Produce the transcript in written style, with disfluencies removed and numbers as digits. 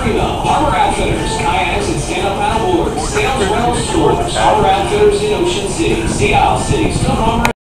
Marina, Harbor Outfitters, kayaks and stand-up paddleboards, sales rental stores, Harbor Outfitters in Ocean City, Sea Isle City, Stone Harbor.